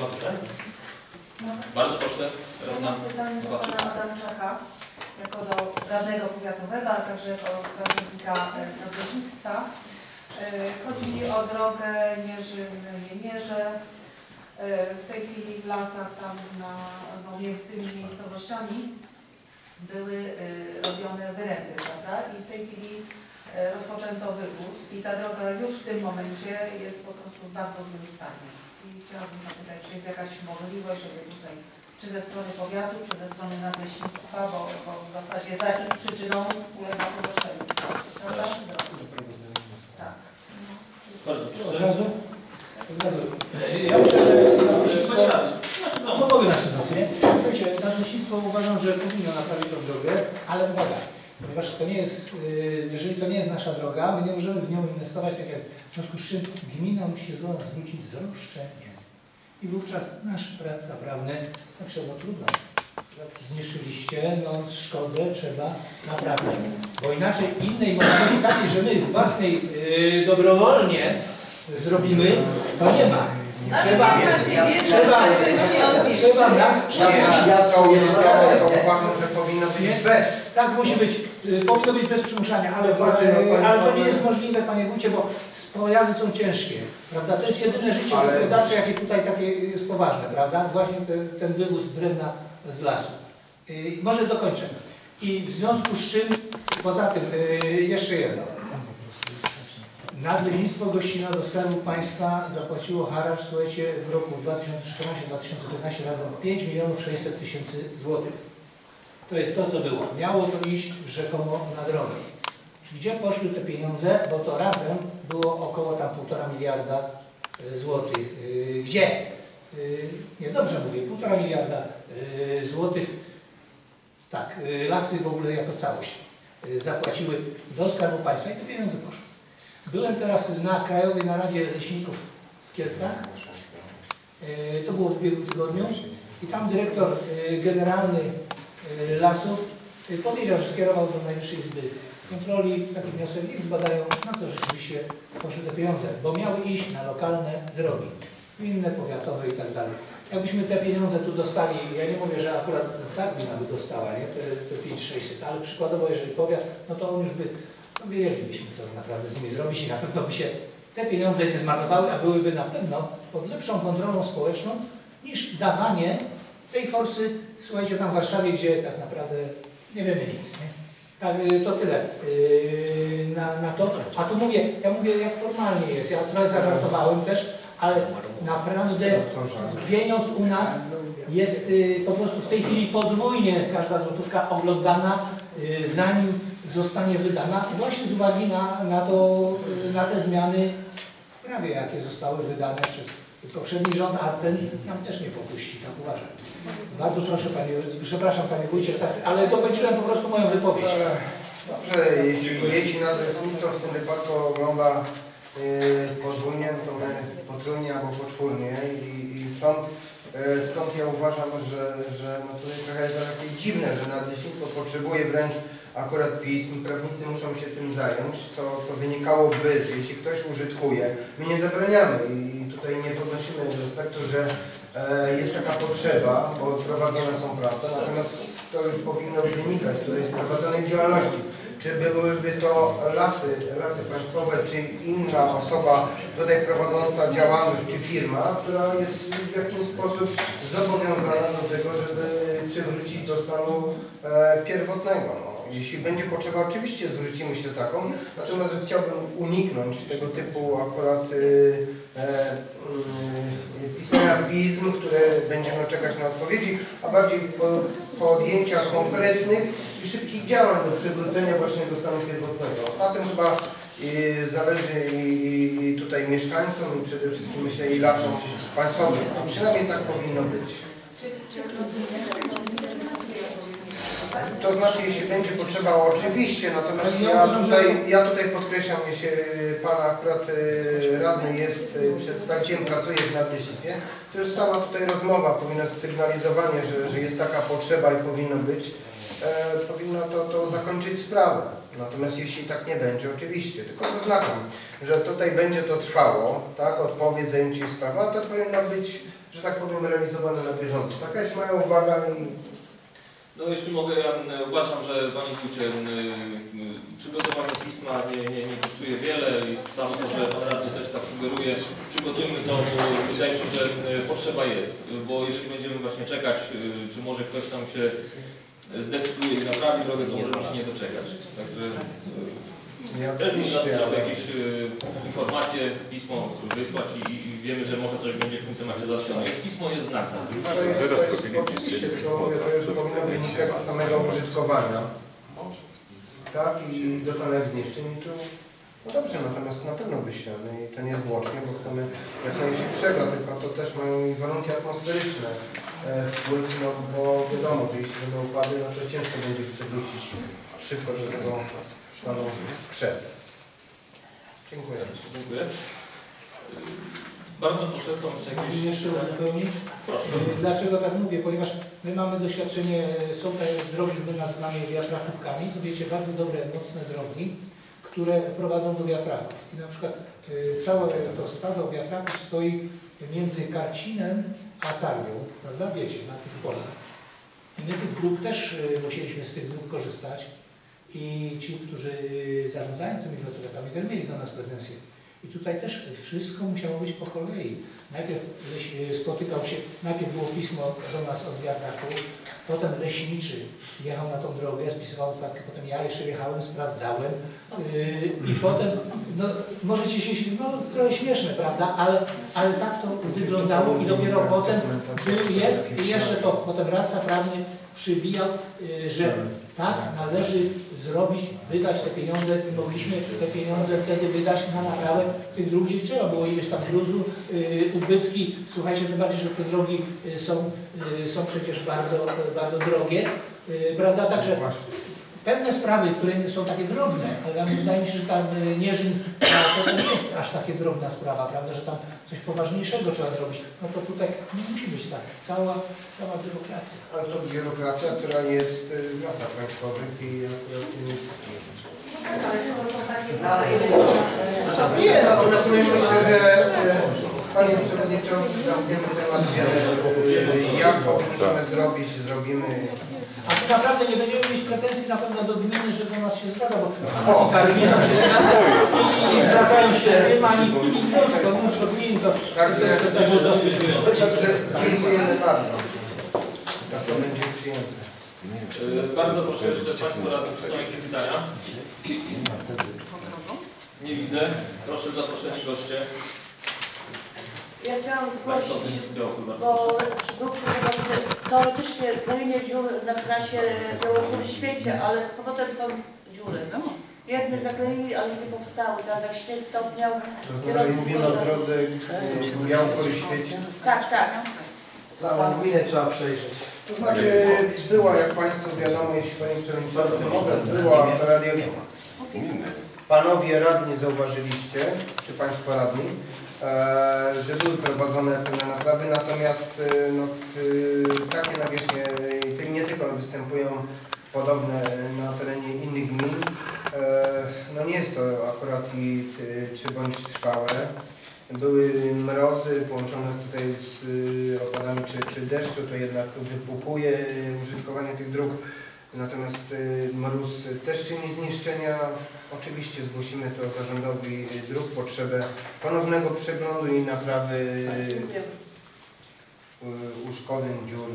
pytań? Bardzo proszę. Mam pytanie do pana Adamczaka, jako do radnego powiatowego, a także jako pracownika drogownictwa. Chodzi mi o drogę Mierzyn-Niemierze. W tej chwili w lasach tam między tymi miejscowościami były robione wyręby, prawda? I w tej chwili rozpoczęto wywóz i ta droga już w tym momencie jest po prostu w bardzo złym stanie. I chciałabym zapytać, czy jest jakaś możliwość, żeby tutaj, czy ze strony powiatu, czy ze strony nadleśnictwa, bo w zasadzie za ich przyczyną ulega pogoszczeniu. Prawda? Tak. Bardzo proszę. Od razu? Ja myślę, że mogę nasze racje. Słuchajcie, nadleśnictwo uważam, że powinno naprawić tą drogę, ale uwaga, ponieważ to nie jest, jeżeli to nie jest nasza droga, my nie możemy w nią inwestować, tak jak w związku z czym gmina musi się do nas zwrócić z roszczeniem. I wówczas nasz radca prawny, także no trudno, zniszczyliście, no szkodę trzeba naprawić. Bo inaczej innej możliwości takiej, że my z własnej dobrowolnie zrobimy, to nie ma. Trzeba nas przyjąć. Ja to uważam, że powinno być bez. Tak musi być. Powinno być bez przymuszania, ale to nie jest możliwe, panie wójcie, bo pojazdy są ciężkie, prawda? To jest jedyne życie gospodarcze, jakie tutaj takie jest poważne, prawda? Właśnie ten wywóz drewna z lasu. Może dokończę. I w związku z czym, poza tym, jeszcze jedno. Nadleśnictwo Gościna do Skarbu Państwa zapłaciło haracz, słuchajcie, w roku 2014-2015 razem 5 600 000 złotych. To jest to, co było. Miało to iść rzekomo na drogę. Gdzie poszły te pieniądze? Bo to razem było około tam 1,5 miliarda złotych. Gdzie? Nie, dobrze mówię, 1,5 miliarda złotych. Tak, lasy w ogóle jako całość zapłaciły do Skarbu Państwa i te pieniądze poszły. Byłem teraz na Krajowej Naradzie Leśników w Kielcach. To było w ubiegłym tygodniu i tam dyrektor generalny lasów powiedział, że skierował do Najwyższej Izby Kontroli taki wniosek i zbadają, na co rzeczywiście poszły te pieniądze, bo miały iść na lokalne drogi, gminne, powiatowe i tak dalej. Jakbyśmy te pieniądze tu dostali, ja nie mówię, że akurat ta gmina by dostała, nie? Te 500-600, ale przykładowo, jeżeli powiat, no to on już by, no wiedzielibyśmy, co naprawdę z nimi zrobić i na pewno by się te pieniądze nie zmarnowały, a byłyby na pewno pod lepszą kontrolą społeczną niż dawanie tej forsy, słuchajcie, tam w Warszawie, gdzie tak naprawdę nie wiemy nic. Nie? Tak, to tyle na to. A tu mówię, ja mówię, jak formalnie jest. Ja trochę zażartowałem też, ale naprawdę pieniądz u nas jest po prostu w tej chwili podwójnie każda złotówka oglądana, zanim zostanie wydana, właśnie z uwagi na te zmiany w prawie, jakie zostały wydane przez poprzedni rząd, a ten nam też nie popuści, tak uważam. Bardzo proszę panie, przepraszam panie wójcie, ale dokończyłem po prostu moją wypowiedź. Dobrze, jeśli nadleśnictwo w tym wypadku ogląda podwójnie, to my potrójnie albo poczwórnie i stąd ja uważam, że no to jest trochę takie dziwne, że nadleśnictwo potrzebuje wręcz akurat pism, prawnicy muszą się tym zająć, co wynikałoby, jeśli ktoś użytkuje, my nie zabraniamy i tutaj nie podnosimy aspektu, że jest taka potrzeba, bo prowadzone są prace, natomiast to już powinno wynikać tutaj z prowadzonej działalności. Czy byłyby to lasy państwowe, czy inna osoba tutaj prowadząca działalność, czy firma, która jest w jakiś sposób zobowiązana do tego, żeby przywrócić do stanu pierwotnego. No. Jeśli będzie potrzeba, oczywiście zwrócimy się taką, natomiast chciałbym uniknąć tego typu akurat pisania pism, które będziemy czekać na odpowiedzi, a bardziej podjęcia konkretnych i szybkich działań do przywrócenia właśnie do stanu pierwotnego. Na tym chyba zależy i tutaj mieszkańcom i przede wszystkim myślę i lasom państwowym. Przynajmniej tak powinno być. To znaczy, jeśli będzie potrzeba, oczywiście, natomiast ja tutaj podkreślam, jeśli Pan akurat radny jest przedstawicielem, pracuje w nadleśnictwie, to już sama tutaj rozmowa powinna sygnalizowanie, że jest taka potrzeba i powinno być. powinno to zakończyć sprawę. Natomiast jeśli tak nie będzie, oczywiście, tylko zaznaczam, że tutaj będzie to trwało, tak, odpowiedź, zajęcie sprawą, a to powinno być, że tak powiem, realizowane na bieżąco. Taka jest moja uwaga i... No jeśli mogę, ja uważam, że Panie Wójcie, przygotowanie pisma nie kosztuje wiele i samo to, że Pan Radny też tak sugeruje, przygotujmy to, bo wydaje mi się, że potrzeba jest, bo jeśli będziemy właśnie czekać, czy może ktoś tam się zdecyduje i naprawi drogę, to możemy się nie doczekać. Także też bym chciał jakieś informacje, pismo wysłać i wiemy, że może coś będzie w tym temacie załatwione. Jest pismo, jest znak. Oczywiście, to już powinno wynikać z samego użytkowania. Tak, i dokonać zniszczeń. I tu, no dobrze, natomiast na pewno wyślemy i to niezwłocznie, bo chcemy jak najszybszego, tylko to też mają i warunki atmosferyczne wpływ, no bo wiadomo, że jeśli będą upady, no to ciężko będzie przywrócić szybko do tego stanu sprzed. Dziękuję. Dziękuję. Bardzo proszę, są jeszcze jakieś... Jeszcze uzupełnić? Proszę. Dlaczego tak mówię? Ponieważ my mamy doświadczenie, są te drogi, my nazywamy wiatrakówkami, to wiecie, bardzo dobre, mocne drogi, które prowadzą do wiatraków. I na przykład całe to stado wiatraków stoi między Karcinem a Sarmią, prawda? Wiecie, na tych polach. I my tych dróg też musieliśmy z tych dróg korzystać i ci, którzy zarządzają tymi wiatrakami, też mieli do nas pretensje. I tutaj też wszystko musiało być po kolei. Najpierw spotykał się, najpierw było pismo do nas od wiatraków, potem leśniczy jechał na tą drogę, spisywał odpadkę, potem ja jeszcze jechałem, sprawdzałem i potem, no możecie się, no trochę śmieszne, prawda, ale tak to wyglądało i dopiero potem jest i jeszcze to, potem radca prawny przybijał, że tak należy zrobić, wydać te pieniądze, mogliśmy te pieniądze wtedy wydać na naprawę tych dróg, gdzie trzeba było ileś tam gruzu, ubytki. Słuchajcie, tym bardziej, że te drogi są przecież bardzo, bardzo drogie, prawda? Także pewne sprawy, które są takie drobne, ale wydaje mi się, że tam Nierzyn to nie jest aż takie drobna sprawa, prawda, że tam coś poważniejszego trzeba zrobić. No to tutaj nie musi być tak. Cała biurokracja. Ale to biurokracja, która jest w lasach państwowych i akurat jest... Nie, natomiast myślę, że Panie Przewodniczący, zamkniemy temat wiele. Jak powinniśmy zrobić, zrobimy. A tu naprawdę nie będziemy mieć pretensji na pewno do gminy, że do nas się zgadza, bo nie i zwracają się Rymani i mnóstwo gmin. Także dziękujemy bardzo. Tak to będzie przyjęte. Bardzo proszę, jeszcze Państwo radni, czy są jakieś pytania? Nie widzę. Proszę, zaproszeni goście. Ja chciałam zgłosić, bo był teoretycznie gojenie dziur na trasie Białorusi w świecie, ale z powrotem są dziury. Jedne zakleili, ale nie powstały. Teraz jak śnieg stopniał. To znaczy mówimy o drodze Białkory-Świecie? Tak, tak. Całą gminę trzeba przejrzeć. To znaczy była, jak Państwu wiadomo, jeśli Panie Przewodniczący mogę, była akurat Panowie radni zauważyliście, czy Państwo radni, że były prowadzone pewne naprawy, natomiast no, takie nawierzchnie nie tylko występują podobne na terenie innych gmin. No nie jest to akurat czy bądź trwałe. Były mrozy połączone tutaj z opadami czy deszczu, to jednak wypukuje użytkowanie tych dróg. Natomiast mróz też czyni zniszczenia. Oczywiście zgłosimy to zarządowi dróg potrzebę ponownego przeglądu i naprawy uszkodzeń, dziur.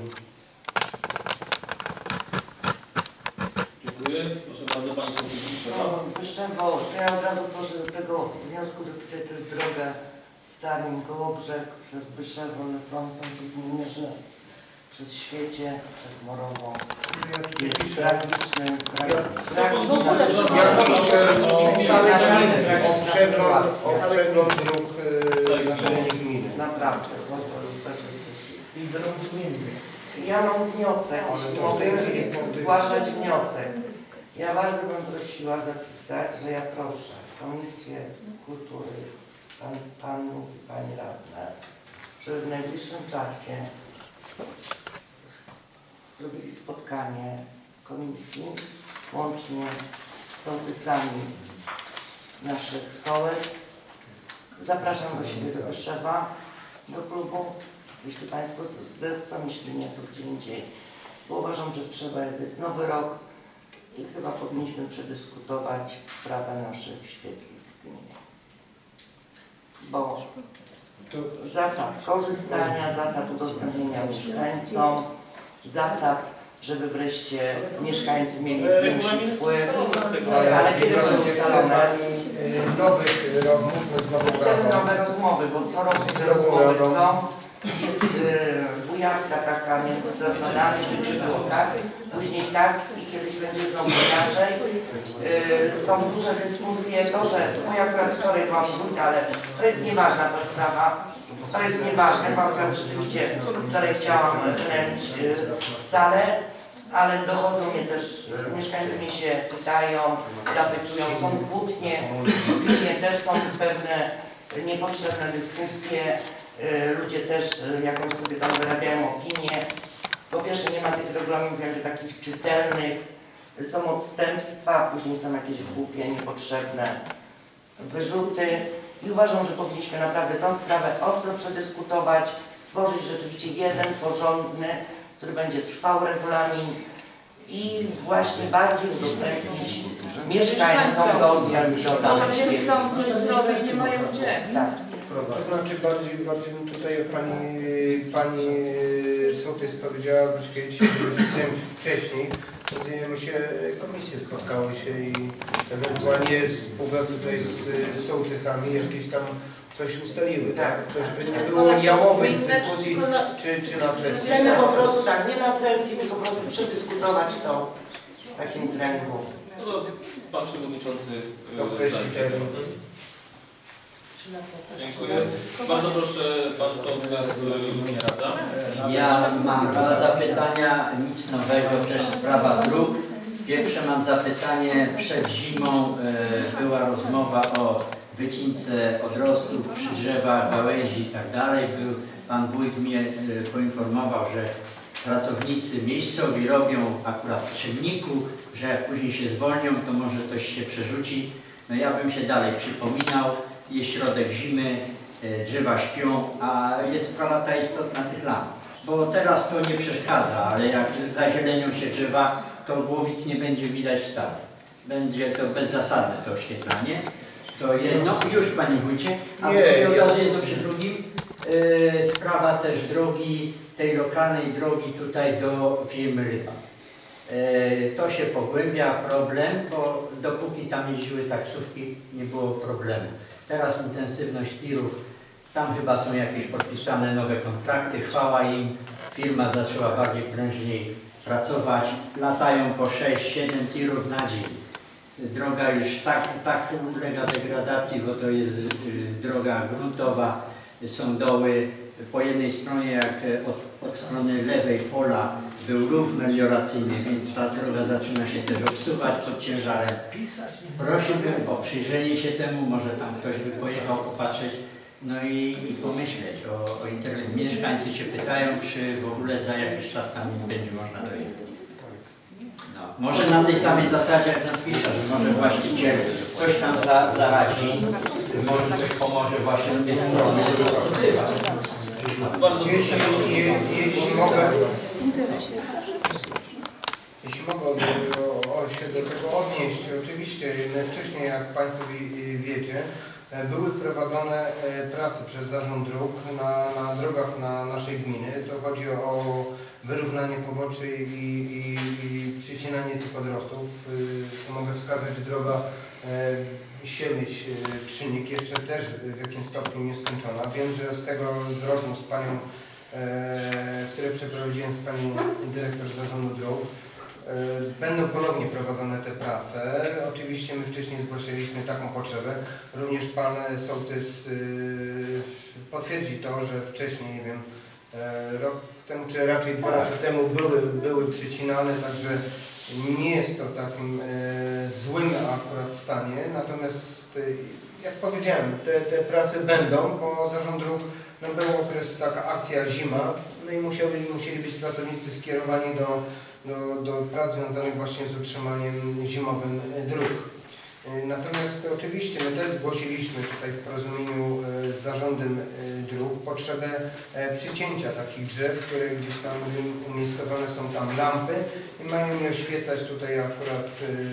Dziękuję. Proszę bardzo, Pani Sołtys. Wyszewo, ja od razu proszę do tego wniosku dopisać też drogę Starin Kołobrzeg przez Wyszewo lecącą przez Mierze, przez Świecie, przez Morową. Jest tragiczny, Ja piszę o przegląd dróg na terenie gminy. Naprawdę, i dróg gminnych. Ja mam wniosek, jeśli mogę zgłaszać wniosek. Ja bardzo bym prosiła zapisać, że ja proszę Komisję Kultury, panów i pani radne, żeby w najbliższym czasie zrobili spotkanie komisji, łącznie z sołtysami naszych sołek. Zapraszam do siebie do Wyszewa, do klubu, jeśli Państwo zechcą, jeśli nie, to gdzie indziej. Bo uważam, że trzeba, to jest nowy rok i chyba powinniśmy przedyskutować sprawę naszych świetlic w gminie. Bo zasad korzystania, zasad udostępnienia mieszkańcom, zasad, żeby wreszcie mieszkańcy mieli większy wpływ, ale kiedy to ustalone? Nowych rozmów z nową Chcemy radą. nowe rozmowy, bo co roku te rozmowy są. Jest bujawka taka między zasadami, czy było tak, później tak i kiedyś będzie znowu inaczej. Są duże dyskusje, to, że ja akurat wczoraj byłam w wójcie, ale to jest nieważna ta sprawa. To jest nieważne, bo akurat rzeczywiście wczoraj chciałam wręcz w salę, ale dochodzą mnie też, mieszkańcy mnie się pytają, zapytują, są kłótnie, też są pewne niepotrzebne dyskusje. Ludzie też jakąś sobie tam wyrabiają opinię. Po pierwsze nie ma tych regulaminów jakby takich czytelnych, są odstępstwa, później są jakieś głupie, niepotrzebne wyrzuty i uważam, że powinniśmy naprawdę tę sprawę ostro przedyskutować, stworzyć rzeczywiście jeden porządny, który będzie trwał regulamin i właśnie bardziej udostępnić mieszkańcom dostęp do danych świetlic. nie mają gdzie. Tak. To znaczy bardziej tutaj pani sołtys powiedziała, że kiedyś wcześniej komisje spotkały się i ewentualnie w współpracy tutaj z sołtysami jakieś tam coś ustaliły, tak? To żeby nie było jałowych dyskusji czy na sesji. Chcemy po prostu tak, nie na sesji, tylko po prostu przedyskutować to w takim kręgu. No to Pan Przewodniczący Określi termin. Dziękuję. Bardzo proszę Pan Sołtys Gminy Radza. Ja mam dwa zapytania, nic nowego, też sprawa dróg. Pierwsze mam zapytanie, przed zimą była rozmowa o wycince odrostów przy drzewach, gałęzi i tak dalej. Pan wójt mnie poinformował, że pracownicy miejscowi robią akurat w Czynniku, że jak później się zwolnią, to może coś się przerzuci. No ja bym się dalej przypominał, jest środek zimy, drzewa śpią, a jest sprawa ta istotna tych lamp. Bo teraz to nie przeszkadza, ale jak zazielenią się drzewa, to głowic nie będzie widać wcale. Będzie to bezzasadne to oświetlanie. To jedno, już Panie Wójcie, a od razu jedno przy drugim. Sprawa też drogi, tej lokalnej drogi tutaj do firmy Ryba. To się pogłębia problem, bo dopóki tam jeździły taksówki, nie było problemu. Teraz intensywność tirów, tam chyba są jakieś podpisane nowe kontrakty, chwała im, firma zaczęła bardziej prężniej pracować, latają po 6-7 tirów na dzień. Droga już tak ulega degradacji, bo to jest droga gruntowa, są doły. Po jednej stronie, jak od strony lewej pola był rów melioracyjny, więc ta droga zaczyna się też obsuwać pod ciężarem. Prosiłbym o przyjrzenie się temu, może tam ktoś by pojechał popatrzeć, no i pomyśleć o internecie. Mieszkańcy się pytają, czy w ogóle za jakiś czas tam nie będzie można dojechać. No, może na tej samej zasadzie jak nas pisze, że może właściciel coś tam zaradzi, może coś pomoże właśnie z tej strony. Bardzo Jeśli mogę się do tego odnieść, oczywiście wcześniej, jak Państwo wiecie, były prowadzone prace przez Zarząd Dróg na drogach naszej gminy. To chodzi o wyrównanie poboczy i przycinanie tych odrostów. Tu mogę wskazać droga Siemieć-Czynnik, jeszcze też w jakimś stopniu nieskończona. Wiem, że z rozmów z Panią, które przeprowadziłem z Panią Dyrektor Zarządu Dróg, będą ponownie prowadzone te prace. Oczywiście my wcześniej zgłaszaliśmy taką potrzebę. Również Pan Sołtys potwierdzi to, że wcześniej, nie wiem, rok temu, czy raczej 2 lata temu były przycinane, także nie jest to w takim złym akurat stanie. Natomiast, jak powiedziałem, te prace będą, bo Zarząd Dróg, no był okres, taka akcja zima, tutaj musieli być pracownicy skierowani do prac związanych właśnie z utrzymaniem zimowym dróg. Natomiast oczywiście my też zgłosiliśmy tutaj w porozumieniu z zarządem dróg potrzebę przycięcia takich drzew, które gdzieś tam umiejscowione są tam lampy i mają je oświecać tutaj akurat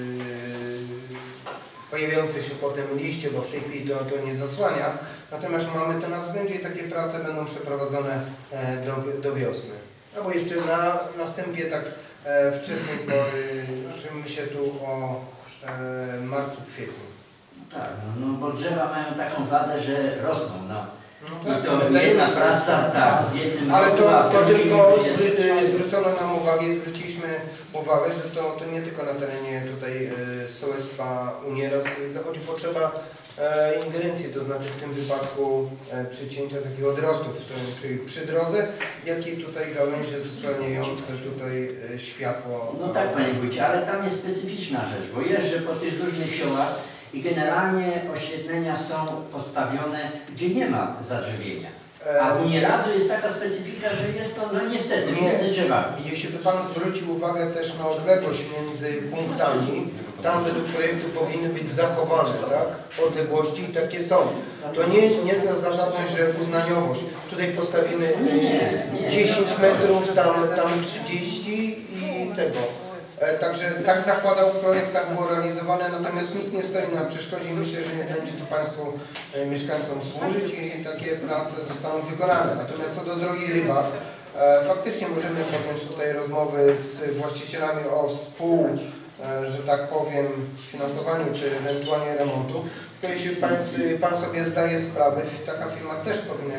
pojawiające się potem liście, bo w tej chwili to nie zasłania. Natomiast mamy to na względzie i takie prace będą przeprowadzone do wiosny. Albo jeszcze na następie tak wczesnej pory, uczymy się tu o marcu, kwietniu. No tak, no bo drzewa mają taką wadę, że rosną. No. No tak, I to jedna praca, tak, w jednym ale roku, to tylko jest... zwrócono nam uwagę, zwróciliśmy uwagę, że to nie tylko na terenie tutaj sołectwa Unieros zachodzi potrzeba ingerencji, to znaczy w tym wypadku przycięcia takich odrostów, czyli przy drodze, jak i tutaj gałęzie zasłaniające tutaj światło. No tak, panie wójcie, ale tam jest specyficzna rzecz, bo jeżdżę po tych różnych siołach i generalnie oświetlenia są postawione, gdzie nie ma zadrzewienia. A w Unierazu jest taka specyfika, że jest to, no niestety, między drzewami. Jeśli by Pan zwrócił uwagę też na odległość między punktami, tam według projektu powinny być zachowane, tak? Odległości i takie są. To nie jest na zasadność, że uznaniowość. Tutaj postawimy 10 metrów, tam 30 i tego. Także tak zakładał projekt, tak było realizowane, natomiast nic nie stoi na przeszkodzie i myślę, że nie będzie to Państwu mieszkańcom służyć i takie prace zostaną wykonane. Natomiast co do drogi Rybak, faktycznie możemy podjąć tutaj rozmowy z właścicielami o że tak powiem, finansowaniu czy ewentualnie remontu. To jeśli Pan sobie zdaje sprawę, taka firma też powinna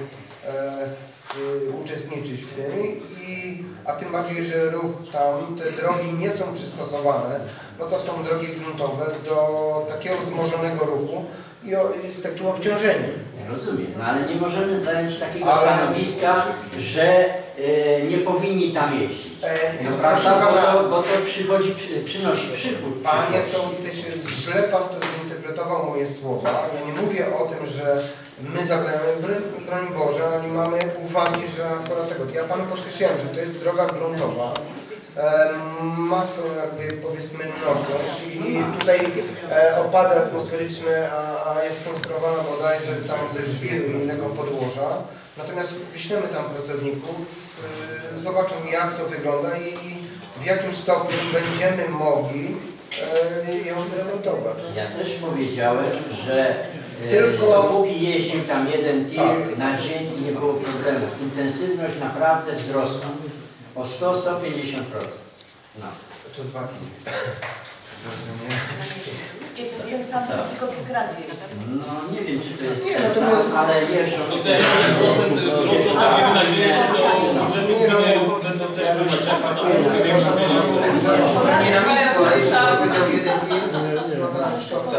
uczestniczyć w tym, a tym bardziej, że ruch tam, te drogi nie są przystosowane, bo to są drogi gruntowe do takiego wzmożonego ruchu i z takim obciążeniem. Rozumiem, no ale nie możemy zająć takiego stanowiska, że nie powinni tam jeździć. No prawda, bo to przynosi przychód. Panie sołtysie, źle Pan to zinterpretował moje słowa. Ja nie mówię o tym, że my zabramy, broń Boże, ale nie mamy uwagi, że akurat tego. Ja Panu podkreślałem, że to jest droga gruntowa. Ma swoją jakby powiedzmy mnogość i tutaj opady atmosferyczne, a jest konstruowana bodajże tam ze żwiru i innego podłoża. Natomiast wyślemy tam pracowników, zobaczą jak to wygląda i w jakim stopniu będziemy mogli ją zremontować. Ja też powiedziałem, że dopóki jeździł tam jeden tir na dzień, nie było problemu. Intensywność naprawdę wzrosła o 100-150%. No. To 2 dni. To jest ten sam, tylko kilka razy jeżdżę. No nie wiem, czy to jest ten sam, ale jeżdżą. To te 1% wzrostu, tak miejmy nadzieję, że do budżetu gminy będą też wynaczepać na polskie większe pieniądze. Nie na miejscu, ale jeśli powiedział jeden dni, no to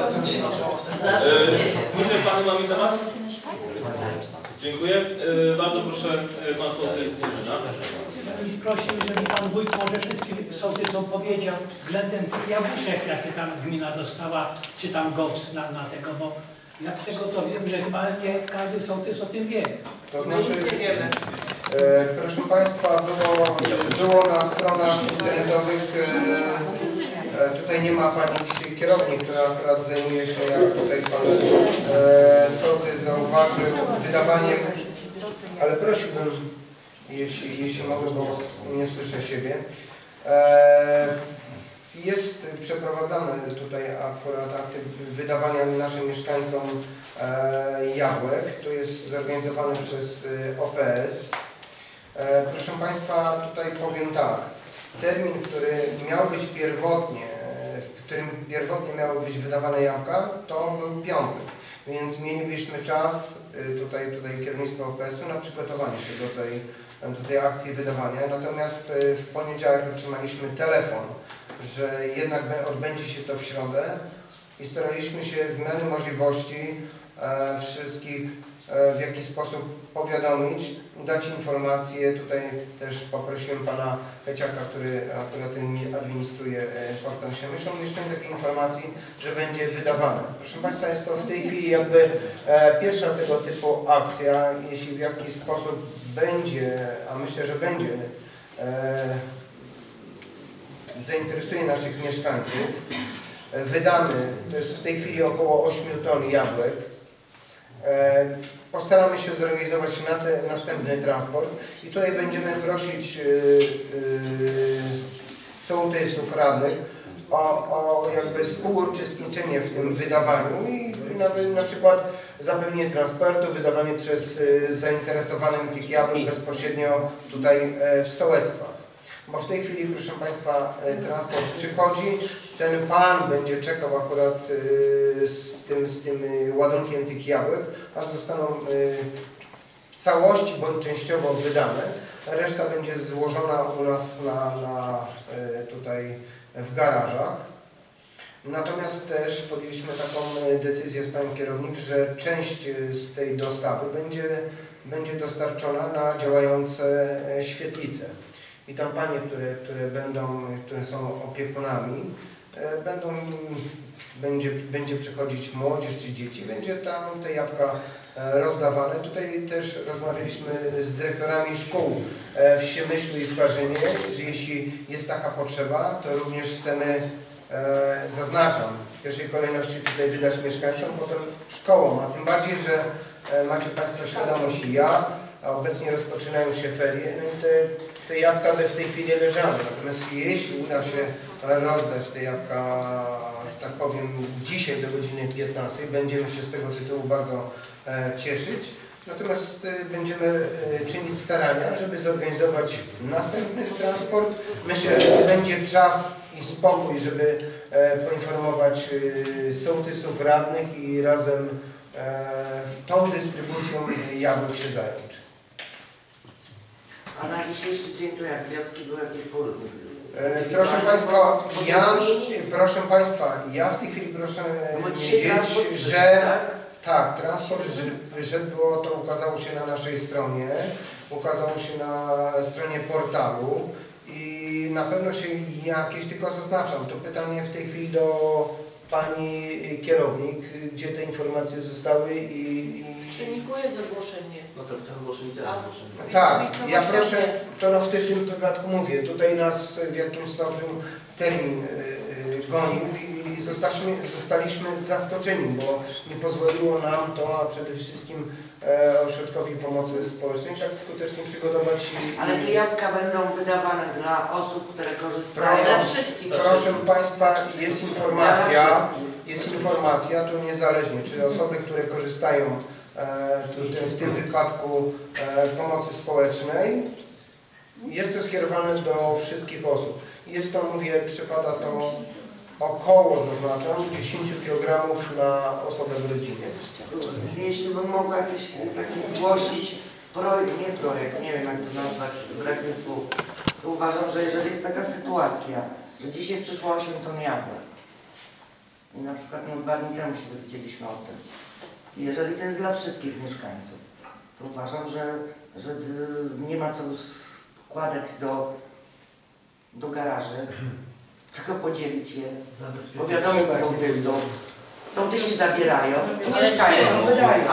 Wójcie, Panu mamy temat? Dziękuję. Bardzo proszę Pan Sołtys Jerzyna. Prosił, żeby Pan Wójt może wszystkim sołtysom powiedział względem tych jabłuszek, jakie tam gmina dostała, czy tam GOPS na tego, bo jak tego to wiem, że chyba nie każdy sołtys o tym wie. To znaczy, proszę Państwa, było na stronach internetowych, tutaj nie ma Pani dzisiaj kierownik, która akurat zajmuje się, jak tutaj Pan sołtys zauważył, wydawaniem, ale prosiłbym, jeśli mogę, bo nie słyszę siebie. Jest przeprowadzane tutaj akurat akcja wydawania naszym mieszkańcom jabłek. To jest zorganizowane przez OPS. Proszę Państwa, tutaj powiem tak. Termin, który miał być pierwotnie, w którym pierwotnie miały być wydawane jabłka, to był piątek. Więc mielibyśmy czas, tutaj kierownictwo OPS-u, na przygotowanie się do tej akcji wydawania. Natomiast w poniedziałek otrzymaliśmy telefon, że jednak odbędzie się to w środę i staraliśmy się w miarę możliwości wszystkich w jaki sposób powiadomić, dać informacje. Tutaj też poprosiłem pana Peciaka, który akurat administruje portal Przemysł, o umieszczenie takiej informacji, że będzie wydawane. Proszę Państwa, jest to w tej chwili jakby pierwsza tego typu akcja. Jeśli w jakiś sposób będzie, a myślę, że będzie, zainteresuje naszych mieszkańców, wydamy, to jest w tej chwili około 8 ton jabłek. Postaramy się zorganizować następny transport i tutaj będziemy prosić sołtysów, radnych o jakby współuczestniczenie w tym wydawaniu i na przykład zapewnienie transportu, wydawanie przez zainteresowanych tych jabłek bezpośrednio tutaj w sołectwach. Bo w tej chwili, proszę Państwa, transport przychodzi, ten pan będzie czekał akurat z tym ładunkiem tych jabłek, a zostaną w całości bądź częściowo wydane. Reszta będzie złożona u nas tutaj w garażach. Natomiast też podjęliśmy taką decyzję z panem kierownik, że część z tej dostawy będzie dostarczona na działające świetlice. I tam panie, które są opiekunami, będzie przychodzić młodzież czy dzieci, będzie tam te jabłka rozdawane. Tutaj też rozmawialiśmy z dyrektorami szkół w Siemyślu i w Karzynie, że jeśli jest taka potrzeba, to również chcemy, zaznaczam, w pierwszej kolejności tutaj wydać mieszkańcom, potem szkołom, a tym bardziej, że macie Państwo świadomość i ja, a obecnie rozpoczynają się ferie, no i te jabłka by w tej chwili leżały. Natomiast jeśli uda się rozdać te jabłka, że tak powiem, dzisiaj do godziny 15, będziemy się z tego tytułu bardzo cieszyć. Natomiast będziemy czynić starania, żeby zorganizować następny transport. Myślę, że będzie czas i spokój, żeby poinformować sołtysów, radnych i razem tą dystrybucją jabłek się zająć. A na dzisiejszy dzień to jak wnioski były jakieś Proszę Państwa, ja w tej chwili proszę wiedzieć, że tak, transport wyszedł, bo to ukazało się na naszej stronie, ukazało się na stronie portalu i na pewno się jakieś tylko zaznaczam. To pytanie w tej chwili do pani kierownik, gdzie te informacje zostały i Dziennikuję zgłoszenie. No tak, zgłoszenie. Tak, ja proszę, to w tym wypadku mówię, tutaj nas w jakimś stopniu termin gonił i zostaliśmy zaskoczeni, bo nie pozwoliło nam to, a przede wszystkim Ośrodkowi Pomocy Społecznej tak skutecznie przygotować. Ale te jabłka będą wydawane dla osób, które korzystają. Dla wszystkich. Proszę Państwa, jest informacja, tu niezależnie, czy osoby, które korzystają w tym wypadku pomocy społecznej, jest to skierowane do wszystkich osób. Jest to, mówię, przypada to około, zaznaczam, 10 kg na osobę w rodzinie. Jeśli bym mogła jakieś taki zgłosić projekt, nie wiem jak to nazwać, brak mi słów, to uważam, że jeżeli jest taka sytuacja, że dzisiaj przyszło 8 ton jabłek i na przykład 2 dni temu się dowiedzieliśmy o tym, i jeżeli to jest dla wszystkich mieszkańców, to uważam, że nie ma co wkładać do garaży, tylko podzielić je, powiadomić sołtysów. Sołtysi zabierają, mieszkają, wydają.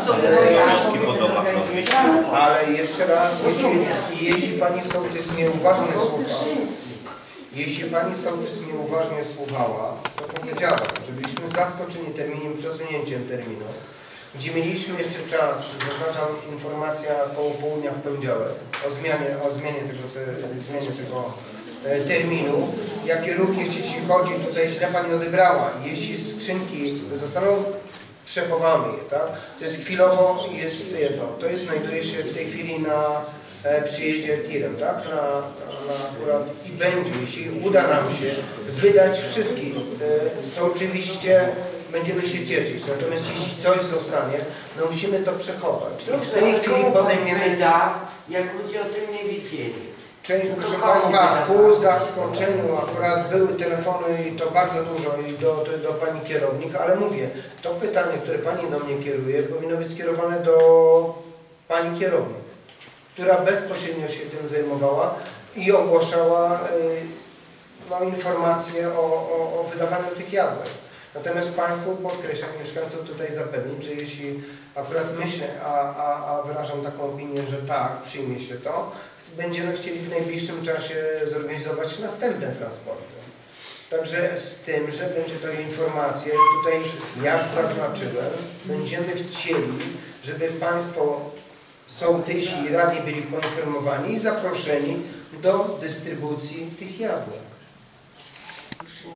Ale jeszcze raz, jeśli pani sołtys mnie uważnie słucha, jeśli pani sołtys mnie uważnie słuchała, to powiedziałam, że byliśmy zaskoczeni terminem, przesunięciem terminu, gdzie mieliśmy jeszcze czas, zaznaczam informacja koło południa w poniedziałek o zmianie tego terminu, jakie również jeśli chodzi, tutaj źle pani odebrała, jeśli skrzynki zostaną przechowane, tak? To jest chwilowo, jest jedno, to jest, znajduje się w tej chwili na przyjeździe tirem, tak? Akurat i będzie, jeśli uda nam się wydać wszystkich, to oczywiście będziemy się cieszyć. Natomiast jeśli coś zostanie, no musimy to przechować. I w tej chwili podejmiemy... Jak ludzie o tym nie wiedzieli. Część, proszę Państwa, ku zaskoczeniu akurat były telefony i to bardzo dużo i do Pani kierownik, ale mówię, to pytanie, które Pani do mnie kieruje, powinno być skierowane do Pani kierownik, która bezpośrednio się tym zajmowała i ogłaszała informacje o wydawaniu tych jabłek. Natomiast Państwu podkreślam, mieszkańcom tutaj zapewnić, że jeśli akurat myślę, a wyrażam taką opinię, że tak, przyjmie się to, będziemy chcieli w najbliższym czasie zorganizować następne transporty. Także z tym, że będzie to informacja, tutaj jak zaznaczyłem, będziemy chcieli, żeby Państwo sołtysi i radni byli poinformowani i zaproszeni do dystrybucji tych jabłek.